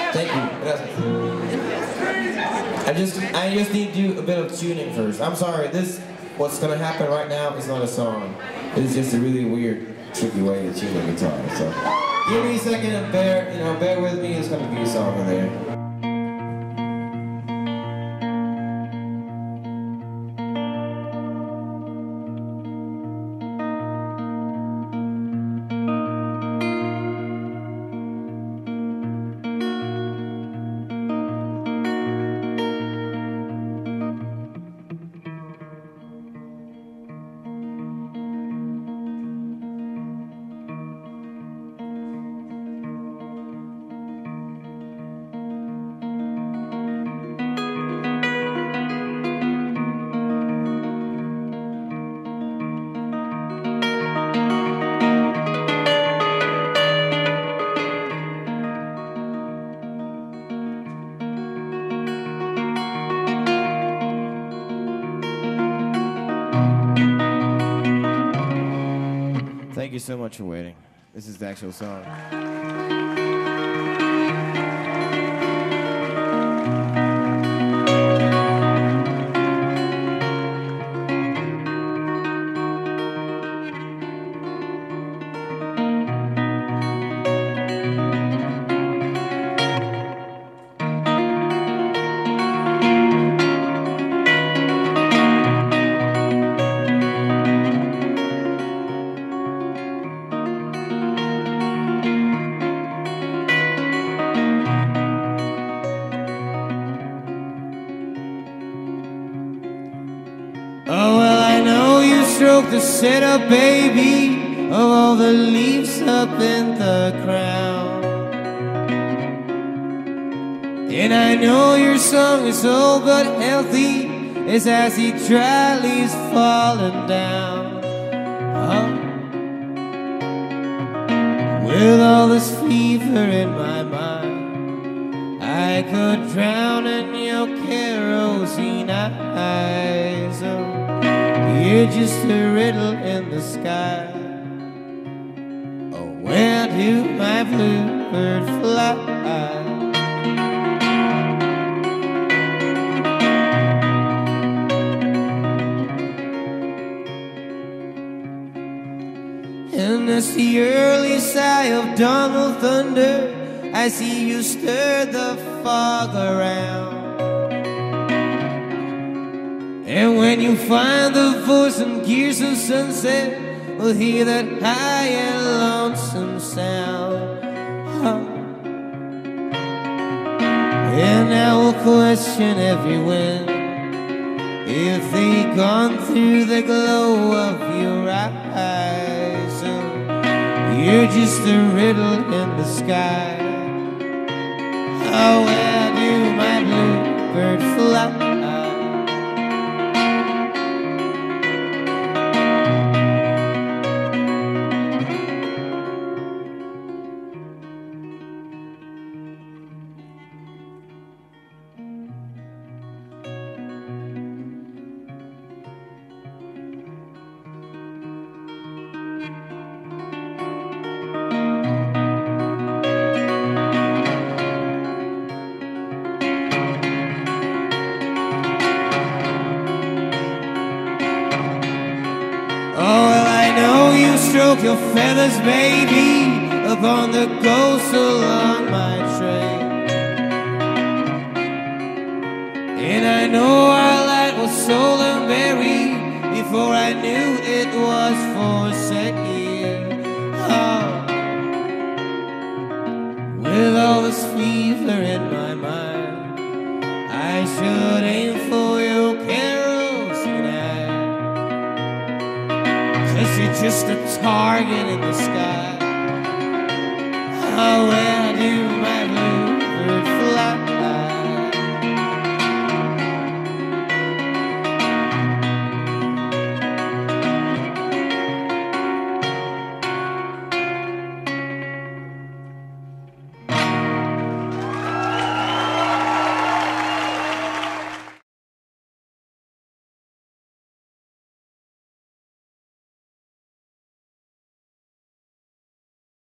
Thank you. I just need to do a bit of tuning first. I'm sorry, what's gonna happen right now is not a song. It's just a really weird, tricky way to tune a guitar. So give me a second and bear with me. It's gonna be a song in there. Thank you so much for waiting. This is the actual song. Oh, well, I know you stroked the setup, baby, of all the leaves up in the ground. And I know your song is old but healthy, it's as he dry leaves falling down. Oh. With all this fever in my mind, I could drown in your kerosene eyes. Oh, you're just a riddle in the sky. Oh, where do my bluebird fly? And as the early sigh of dawn will thunder, I see you stir the fog around. And when you find the voice and gears of sunset, we'll hear that high and lonesome sound. Oh. And I will question every wind if they've gone through the glow of your eyes. Oh, you're just a riddle in the sky. Oh, where do my bluebird fly? Stroke your feathers, baby, upon the ghosts along my trail. And I know our light was sold and buried before I knew it was for sale. Oh. With all this fever in my mind, I should aim for your kerosene eye. 'Cause you're just a target in the sky.